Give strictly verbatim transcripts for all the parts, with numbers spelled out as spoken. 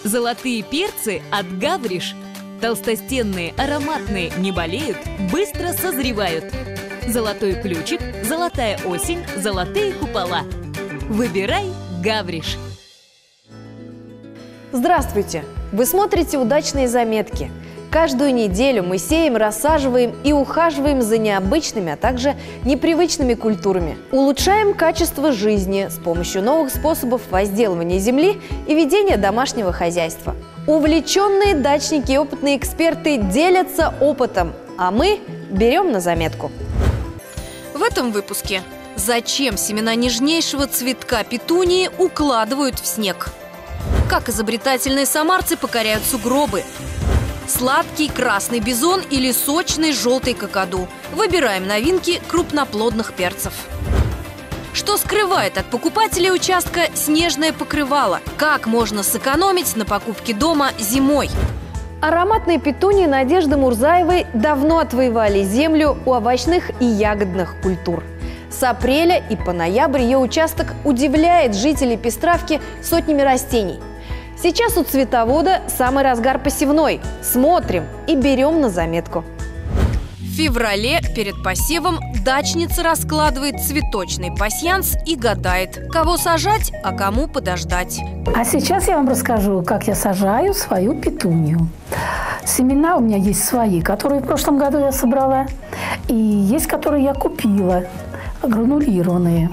Золотые перцы от Гавриш. Толстостенные, ароматные, не болеют, быстро созревают. Золотой ключик, золотая осень, золотые купола. Выбирай Гавриш. Здравствуйте! Вы смотрите «Удачные заметки». Каждую неделю мы сеем, рассаживаем и ухаживаем за необычными, а также непривычными культурами. Улучшаем качество жизни с помощью новых способов возделывания земли и ведения домашнего хозяйства. Увлеченные дачники и опытные эксперты делятся опытом, а мы берем на заметку. В этом выпуске: зачем семена нежнейшего цветка петунии укладывают в снег? Как изобретательные самарцы покоряют сугробы? Сладкий красный бизон или сочный желтый какаду? Выбираем новинки крупноплодных перцев. Что скрывает от покупателей участка снежное покрывало? Как можно сэкономить на покупке дома зимой? Ароматные петунии Надежды Мурзаевой давно отвоевали землю у овощных и ягодных культур. С апреля и по ноябрь ее участок удивляет жителей Пестравки сотнями растений. Сейчас у цветовода самый разгар посевной. Смотрим и берем на заметку. В феврале перед посевом дачница раскладывает цветочный пасьянс и гадает, кого сажать, а кому подождать. А сейчас я вам расскажу, как я сажаю свою петунию. Семена у меня есть свои, которые в прошлом году я собрала, и есть, которые я купила, гранулированные.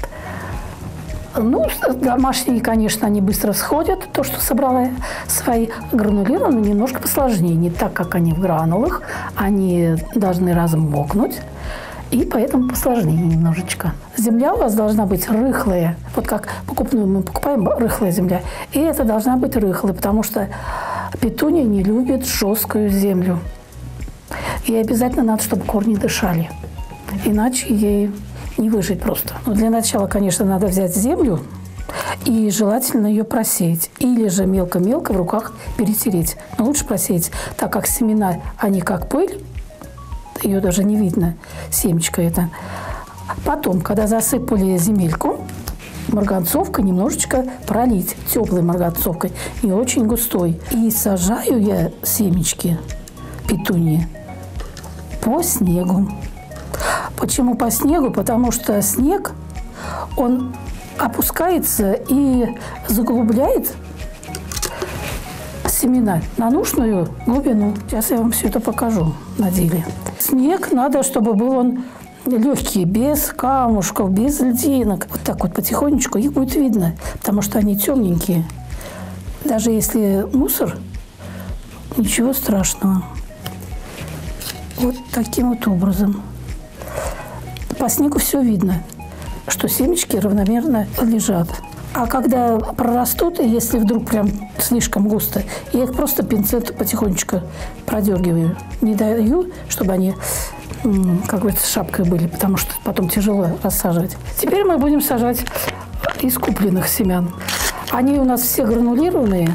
Ну, домашние, конечно, они быстро всходят, то, что собрала свои. Гранулированные немножко посложнее, так как они в гранулах, они должны размокнуть, и поэтому посложнее немножечко. Земля у вас должна быть рыхлая, вот как покупную мы покупаем рыхлая земля, и это должна быть рыхлая, потому что петуния не любит жесткую землю. И обязательно надо, чтобы корни дышали, иначе ей не выжить просто. Но для начала, конечно, надо взять землю и желательно ее просеять. Или же мелко-мелко в руках перетереть. Но лучше просеять, так как семена, они как пыль, ее даже не видно, семечко это. Потом, когда засыпали земельку, марганцовкой немножечко пролить, теплой марганцовкой, не очень густой. И сажаю я семечки петунии по снегу. Почему по снегу? Потому что снег, он опускается и заглубляет семена на нужную глубину. Сейчас я вам все это покажу на деле. Снег надо, чтобы был он легкий, без камушков, без льдинок. Вот так вот потихонечку их будет видно, потому что они темненькие. Даже если мусор, ничего страшного. Вот таким вот образом. По снегу все видно, что семечки равномерно лежат. А когда прорастут, и если вдруг прям слишком густо, я их просто пинцетом потихонечку продергиваю. Не даю, чтобы они, как говорится, шапкой были, потому что потом тяжело рассаживать. Теперь мы будем сажать из купленных семян. Они у нас все гранулированные,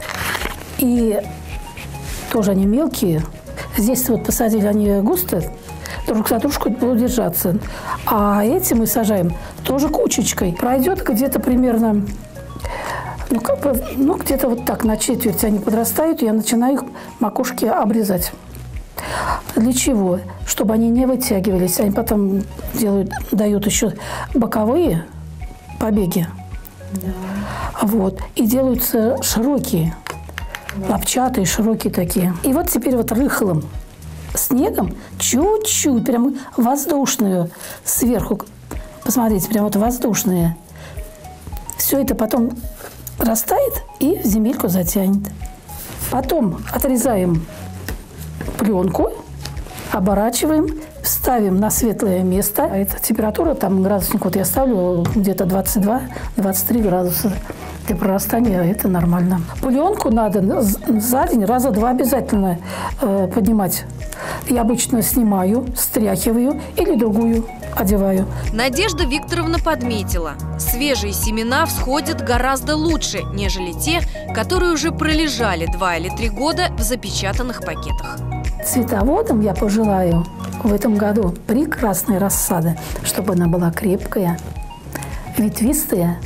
и тоже они мелкие. Здесь вот посадили они густо, друг за дружку будут держаться. А эти мы сажаем тоже кучечкой. Пройдет где-то примерно, ну, как бы, ну, где-то вот так на четверть они подрастают, я начинаю их макушки обрезать. Для чего? Чтобы они не вытягивались. Они потом делают, дают еще боковые побеги. Да. Вот. И делаются широкие, лапчатые, широкие такие. И вот теперь вот рыхлым снегом чуть-чуть, прям воздушную сверху. Посмотрите, прям вот воздушные. Все это потом растает и в земельку затянет. Потом отрезаем пленку, оборачиваем, ставим на светлое место. А эта температура, там градусник, вот я ставлю где-то двадцать два — двадцать три градуса. Для прорастания это нормально. Пленку надо за день раза два обязательно э, поднимать. Я обычно снимаю, стряхиваю или другую одеваю. Надежда Викторовна подметила, свежие семена всходят гораздо лучше, нежели те, которые уже пролежали два или три года в запечатанных пакетах. Цветоводам я пожелаю в этом году прекрасной рассады, чтобы она была крепкая, ветвистая,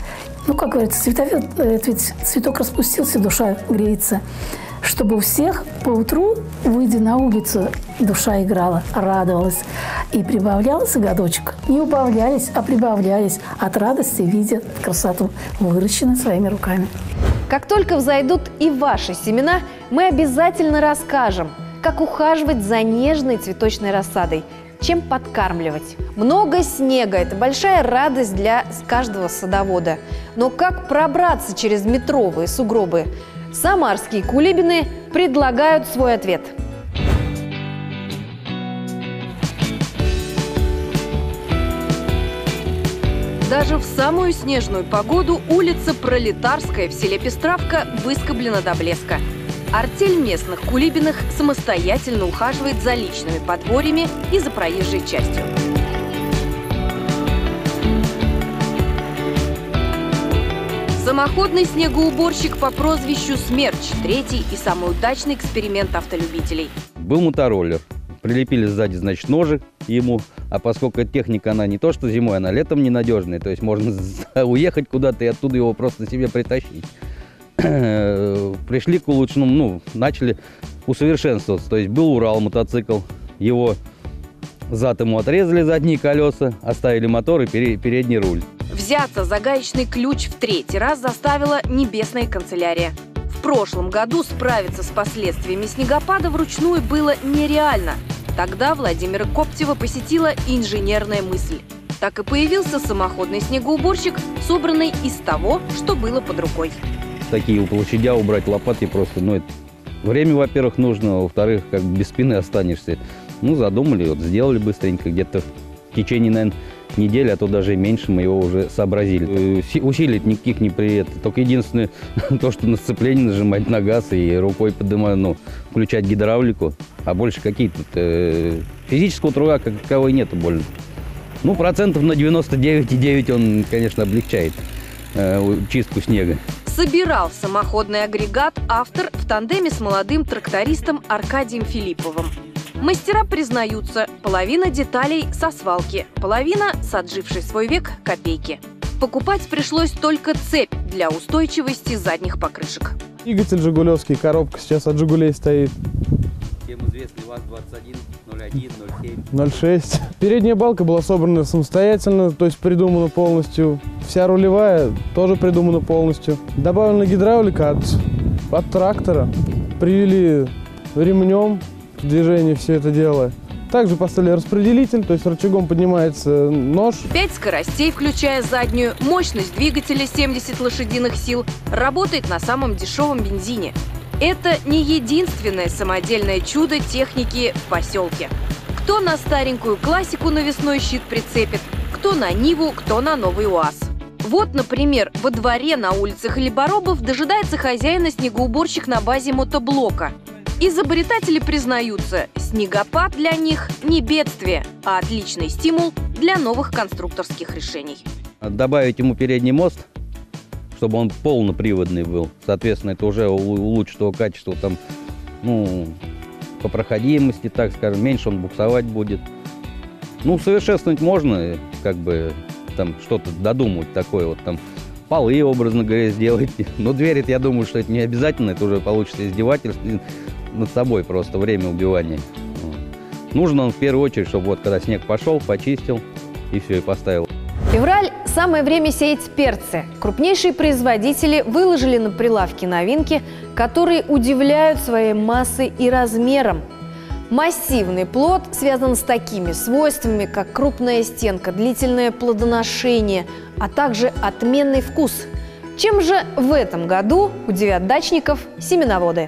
Ну, как говорится, цветовед, это ведь цветок распустился, душа греется. Чтобы у всех поутру, выйдя на улицу, душа играла, радовалась. И прибавлялся годочек. Не убавлялись, а прибавлялись от радости, видя красоту, выращенную своими руками. Как только взойдут и ваши семена, мы обязательно расскажем, как ухаживать за нежной цветочной рассадой, чем подкармливать. Много снега – это большая радость для каждого садовода. Но как пробраться через метровые сугробы? Самарские кулибины предлагают свой ответ. Даже в самую снежную погоду улица Пролетарская в селе Пестравка выскоблена до блеска. Артель местных кулибиных самостоятельно ухаживает за личными подворьями и за проезжей частью. Самоходный снегоуборщик по прозвищу «Смерч» – третий и самый удачный эксперимент автолюбителей. Был мотороллер. Прилепили сзади, значит, ножик ему. А поскольку техника, она не то что зимой, она летом ненадежная. То есть можно уехать куда-то и оттуда его просто себе притащить. Пришли к улучшенному, ну, начали усовершенствоваться. То есть был Урал мотоцикл, его зад ему отрезали, задние колеса, оставили мотор и передний руль. Взяться за гаечный ключ в третий раз заставила небесная канцелярия. В прошлом году справиться с последствиями снегопада вручную было нереально. Тогда Владимира Коптева посетила инженерная мысль. Так и появился самоходный снегоуборщик, собранный из того, что было под рукой. Такие площадя убрать лопатой просто, ну, это время, во-первых, нужно, во-вторых, как бы без спины останешься. Ну, задумали, вот сделали быстренько, где-то в течение, наверное, недели, а то даже и меньше мы его уже сообразили. Усилий никаких не при только единственное, то, что на сцепление нажимать на газ и рукой поднимать, ну, включать гидравлику, а больше какие-то э, физического труда как такового нету больно. Ну, процентов на девяносто девять и девять он, конечно, облегчает э, чистку снега. Собирал самоходный агрегат автор в тандеме с молодым трактористом Аркадием Филипповым. Мастера признаются, половина деталей со свалки, половина с отжившей свой век копейки. Покупать пришлось только цепь для устойчивости задних покрышек. Двигатель жигулевский, коробка сейчас от «Жигулей» стоит. Всем известный ВАЗ двадцать один ноль один ноль семь. ноль шесть. Передняя балка была собрана самостоятельно, то есть придумана полностью. Вся рулевая тоже придумана полностью. Добавлена гидравлика от, от трактора. Привели ремнем в движение все это дело. Также поставили распределитель, то есть рычагом поднимается нож. Пять скоростей, включая заднюю, мощность двигателя семьдесят лошадиных сил, работает на самом дешевом бензине. Это не единственное самодельное чудо техники в поселке. Кто на старенькую классику навесной щит прицепит, кто на Ниву, кто на новый УАЗ. Вот, например, во дворе на улице Хлеборобов дожидается хозяина снегоуборщик на базе мотоблока. Изобретатели признаются, снегопад для них не бедствие, а отличный стимул для новых конструкторских решений. Добавить ему передний мост, чтобы он полноприводный был. Соответственно, это уже улучшит его качество там, ну, по проходимости, так скажем, меньше он буксовать будет. Ну, совершенствовать можно, как бы, там, что-то додумать такое, вот там, полы, образно говоря, сделать. Но двери, я думаю, что это не обязательно, это уже получится издевательство над собой, просто время убивания. Вот. Нужен он в первую очередь, чтобы вот когда снег пошел, почистил и все, и поставил. Февраль – самое время сеять перцы. Крупнейшие производители выложили на прилавки новинки, которые удивляют своей массой и размером. Массивный плод связан с такими свойствами, как крупная стенка, длительное плодоношение, а также отменный вкус. Чем же в этом году удивят дачников семеноводы?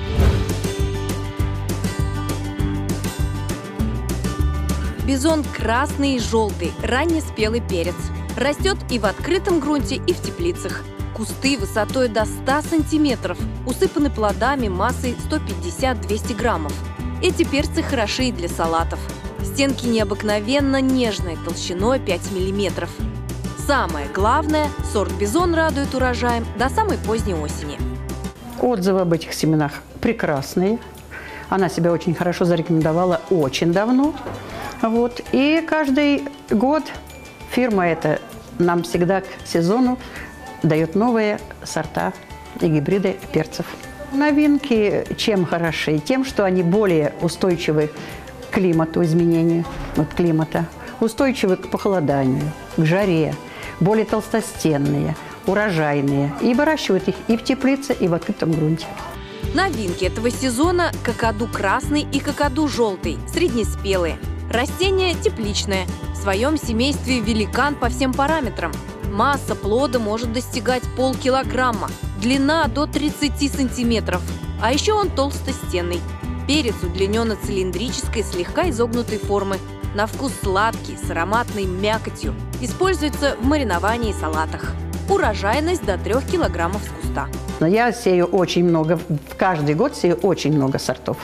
Бизон красный и желтый, раннеспелый перец. Растет и в открытом грунте, и в теплицах. Кусты высотой до ста сантиметров, усыпаны плодами массой сто пятьдесят — двести граммов. Эти перцы хороши и для салатов. Стенки необыкновенно нежные, толщиной пять миллиметров. Самое главное, сорт бизон радует урожаем до самой поздней осени. Отзывы об этих семенах прекрасные. Она себя очень хорошо зарекомендовала очень давно. Вот. И каждый год фирма эта нам всегда к сезону дает новые сорта и гибриды перцев. Новинки чем хороши? Тем, что они более устойчивы к климату, изменению вот, климата, устойчивы к похолоданию, к жаре, более толстостенные, урожайные. И выращивают их и в теплице, и в открытом грунте. Новинки этого сезона – какаду красный и какаду желтый, среднеспелые. Растение тепличное, в своем семействе великан по всем параметрам. Масса плода может достигать полкилограмма, длина до тридцати сантиметров. А еще он толстостенный. Перец удлиненно-цилиндрической, слегка изогнутой формы. На вкус сладкий, с ароматной мякотью. Используется в мариновании и салатах. Урожайность до трёх килограммов с куста. Но я сею очень много, каждый год сею очень много сортов.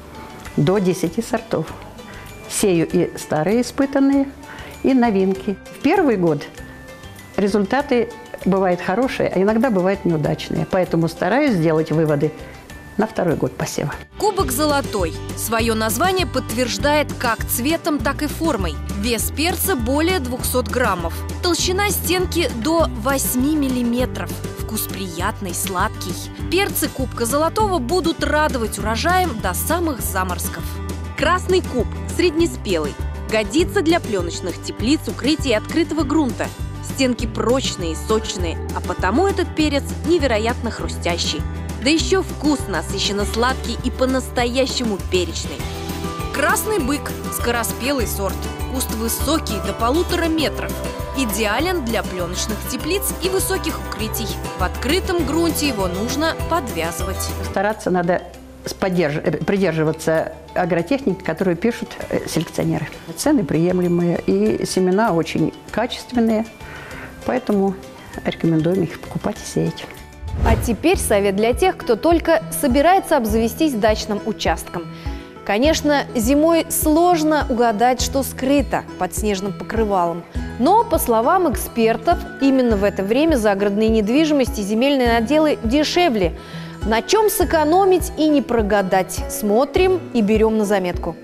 До десяти сортов. Сею и старые испытанные, и новинки. В первый год результаты бывают хорошие, а иногда бывают неудачные. Поэтому стараюсь сделать выводы на второй год посева. Кубок золотой. Свое название подтверждает как цветом, так и формой. Вес перца более двухсот граммов. Толщина стенки до восьми миллиметров. Вкус приятный, сладкий. Перцы кубка золотого будут радовать урожаем до самых заморозков. Красный куб, среднеспелый. Годится для пленочных теплиц, укрытий и открытого грунта. Стенки прочные и сочные, а потому этот перец невероятно хрустящий. Да еще вкус насыщенно сладкий и по-настоящему перечный. Красный бык – скороспелый сорт. Куст высокий, до полутора метров. Идеален для пленочных теплиц и высоких укрытий. В открытом грунте его нужно подвязывать. Стараться надо придерживаться агротехники, которую пишут селекционеры. Цены приемлемые и семена очень качественные, поэтому рекомендуем их покупать и сеять. А теперь совет для тех, кто только собирается обзавестись дачным участком. Конечно, зимой сложно угадать, что скрыто под снежным покрывалом. Но, по словам экспертов, именно в это время загородные недвижимости и земельные наделы дешевле. На чем сэкономить и не прогадать? Смотрим и берем на заметку.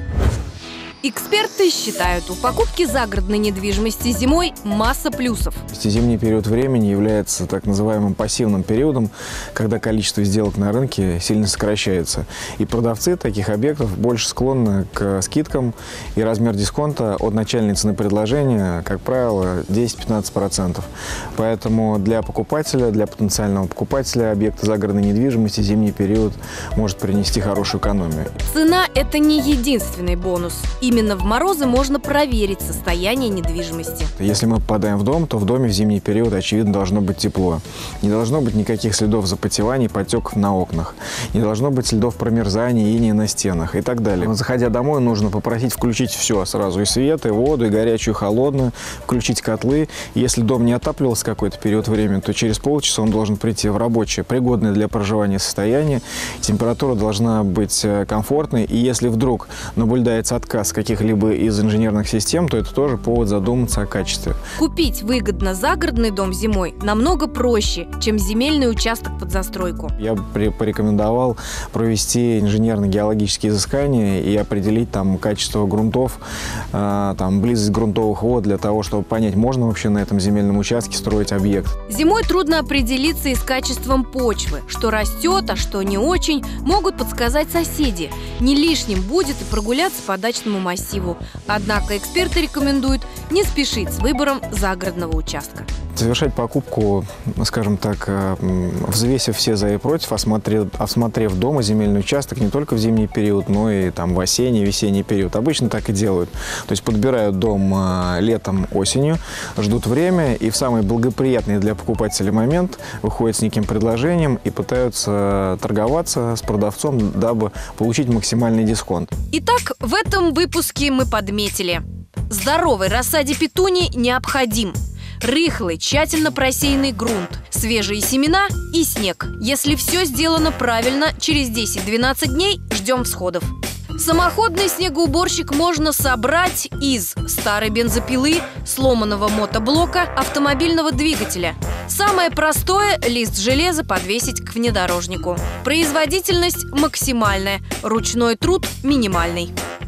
Эксперты считают, у покупки загородной недвижимости зимой масса плюсов. Зимний период времени является так называемым пассивным периодом, когда количество сделок на рынке сильно сокращается. И продавцы таких объектов больше склонны к скидкам, и размер дисконта от начальной цены предложения, как правило, десять-пятнадцать процентов. Поэтому для покупателя, для потенциального покупателя объекта загородной недвижимости зимний период может принести хорошую экономию. Цена – это не единственный бонус. Именно в морозы можно проверить состояние недвижимости. Если мы попадаем в дом, то в доме в зимний период, очевидно, должно быть тепло. Не должно быть никаких следов запотеваний, потеков на окнах. Не должно быть следов промерзания, инея на стенах и так далее. Заходя домой, нужно попросить включить все сразу. И свет, и воду, и горячую, и холодную. Включить котлы. Если дом не отапливался какой-то период времени, то через полчаса он должен прийти в рабочее, пригодное для проживания состояние. Температура должна быть комфортной. И если вдруг наблюдается отказ каких-либо из инженерных систем, то это тоже повод задуматься о качестве. Купить выгодно загородный дом зимой намного проще, чем земельный участок под застройку. Я бы порекомендовал провести инженерно-геологические изыскания и определить там качество грунтов, э, там близость грунтовых вод для того, чтобы понять, можно вообще на этом земельном участке строить объект. Зимой трудно определиться и с качеством почвы. Что растет, а что не очень, могут подсказать соседи. Не лишним будет и прогуляться по дачному массиву. Однако эксперты рекомендуют не спешить с выбором загородного участка. Совершать покупку, скажем так, взвесив все за и против, осмотрев, осмотрев дома земельный участок не только в зимний период, но и там, в осенний, весенний период. Обычно так и делают. То есть подбирают дом летом, осенью, ждут время и в самый благоприятный для покупателя момент выходят с неким предложением и пытаются торговаться с продавцом, дабы получить максимальный дисконт. Итак, в этом выпуске мы подметили: здоровой рассаде петуний необходим рыхлый, тщательно просеянный грунт, свежие семена и снег. Если все сделано правильно, через десять-двенадцать дней ждем всходов. Самоходный снегоуборщик можно собрать из старой бензопилы, сломанного мотоблока, автомобильного двигателя. Самое простое – лист железа подвесить к внедорожнику. Производительность максимальная, ручной труд минимальный.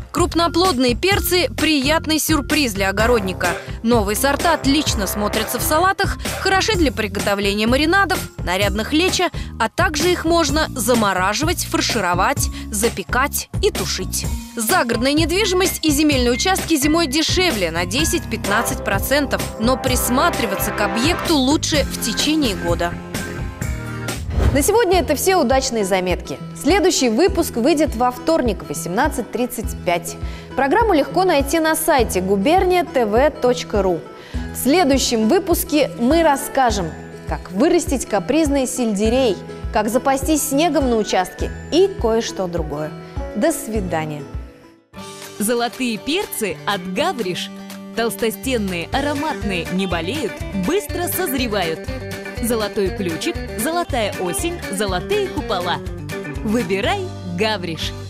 Крупноплодные перцы – приятный сюрприз для огородника. Новые сорта отлично смотрятся в салатах, хороши для приготовления маринадов, нарядных лечо, а также их можно замораживать, фаршировать, запекать и тушить. Загородная недвижимость и земельные участки зимой дешевле на десять-пятнадцать процентов, но присматриваться к объекту лучше в течение года. На сегодня это все удачные заметки. Следующий выпуск выйдет во вторник в восемнадцать тридцать пять. Программу легко найти на сайте губерния тэ вэ точка ру. В следующем выпуске мы расскажем, как вырастить капризный сельдерей, как запастись снегом на участке и кое-что другое. До свидания. Золотые перцы от Гавриш. Толстостенные, ароматные, не болеют, быстро созревают. Золотой ключик, золотая осень, золотые купола. Выбирай Гавриш.